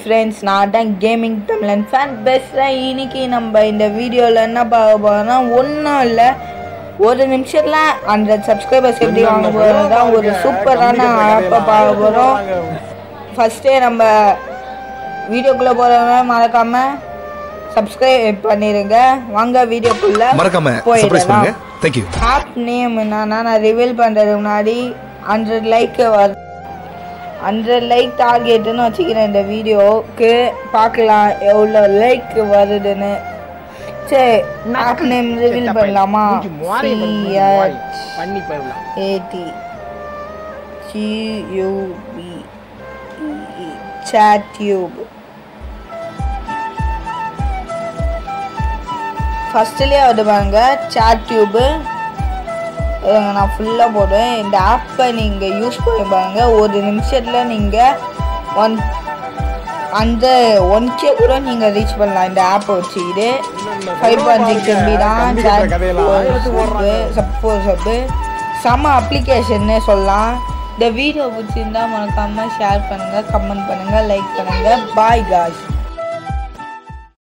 Friends, நான் தான் gaming தமிழன் ஃபேன் பேசுகிறேன். இன்னைக்கு நம்ம இந்த வீடியோவில் என்ன பார்க்க போகிறோம்னா, ஒன்றும் இல்லை, ஒரு நிமிஷத்தில் 100 சப்ஸ்கிரைபர்ஸ் எப்படி வாங்க போகிறோம் தான் ஒரு சூப்பரான ஆப்பை பார்க்க போகிறோம். ஃபஸ்ட்டே நம்ம வீடியோக்குள்ளே போகிறவங்க மறக்காமல் சப்ஸ்கிரைப் பண்ணிடுங்க. வாங்க வீடியோக்குள்ளே போயிடலாம். ஆப் நேம் என்னன்னா, நான் ரிவீல் பண்ணுறதுக்கு முன்னாடி 100 லைக் வருது. 100 லைக் டார்கெட்டுன்னு வச்சுக்கிறேன் இந்த வீடியோவுக்கு. பார்க்கலாம் எவ்வளோ லைக் வருதுன்னு. சரி, ஆப் நேம் ரிவீல் பண்ணலாமா? chat tube. ஃபஸ்ட்லேயே வந்து பாருங்க chat tube. நான் ஃபுல்லாக போடுவேன். இந்த ஆப்பை நீங்கள் யூஸ் பண்ணி பாருங்க. ஒரு நிமிஷத்தில் நீங்கள் 1K கூட நீங்கள் ரீச் பண்ணலாம் இந்த ஆப்பை வச்சுக்கிட்டு. 5.6 MB தான் சப்பு செம்ம அப்ளிகேஷன்னே சொல்லலாம். இந்த வீடியோ பிடிச்சிருந்தா மறக்காமல் ஷேர் பண்ணுங்கள், கமெண்ட் பண்ணுங்கள், லைக் பண்ணுங்கள். Bye guys.